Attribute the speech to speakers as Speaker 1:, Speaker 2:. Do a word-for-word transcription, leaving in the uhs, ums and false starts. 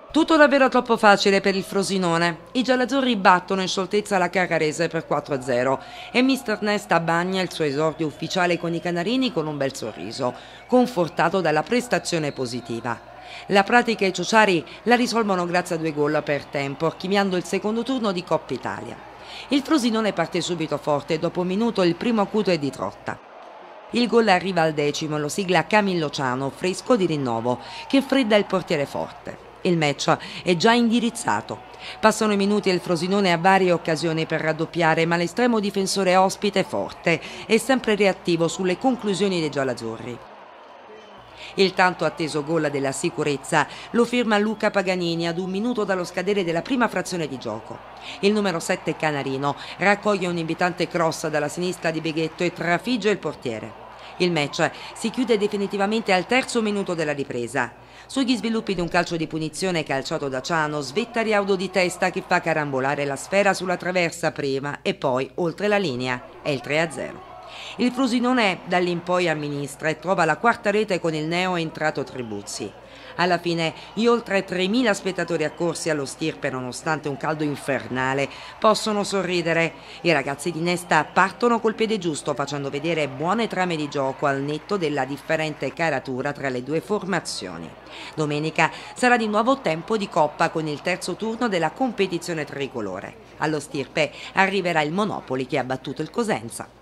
Speaker 1: Tutto davvero troppo facile per il Frosinone. I giallaazzurri battono in scioltezza la Carrarese per quattro a zero e mister Nesta bagna il suo esordio ufficiale con i canarini con un bel sorriso, confortato dalla prestazione positiva. La pratica e i ciociari la risolvono grazie a due gol per tempo, archiviando il secondo turno di Coppa Italia. Il Frosinone parte subito forte e dopo un minuto il primo acuto è di Trotta. Il gol arriva al decimo e lo sigla Camillo Ciano, fresco di rinnovo, che fredda il portiere forte. Il match è già indirizzato. Passano i minuti e il Frosinone ha varie occasioni per raddoppiare, ma l'estremo difensore ospite è forte e sempre reattivo sulle conclusioni dei giallaazzurri. Il tanto atteso gol della sicurezza lo firma Luca Paganini ad un minuto dallo scadere della prima frazione di gioco. Il numero sette Canarino raccoglie un invitante cross dalla sinistra di Beghetto e trafigge il portiere. Il match si chiude definitivamente al terzo minuto della ripresa. Sugli sviluppi di un calcio di punizione calciato da Ciano, svetta Riaudo di testa che fa carambolare la sfera sulla traversa prima e poi oltre la linea. È il tre a zero. Il Frosinone da lì in poi amministra e trova la quarta rete con il neo entrato Tribuzzi. Alla fine gli oltre tremila spettatori accorsi allo stirpe, nonostante un caldo infernale, possono sorridere. I ragazzi di Nesta partono col piede giusto, facendo vedere buone trame di gioco al netto della differente caratura tra le due formazioni. Domenica sarà di nuovo tempo di coppa con il terzo turno della competizione tricolore. Allo stirpe arriverà il Monopoli che ha battuto il Cosenza.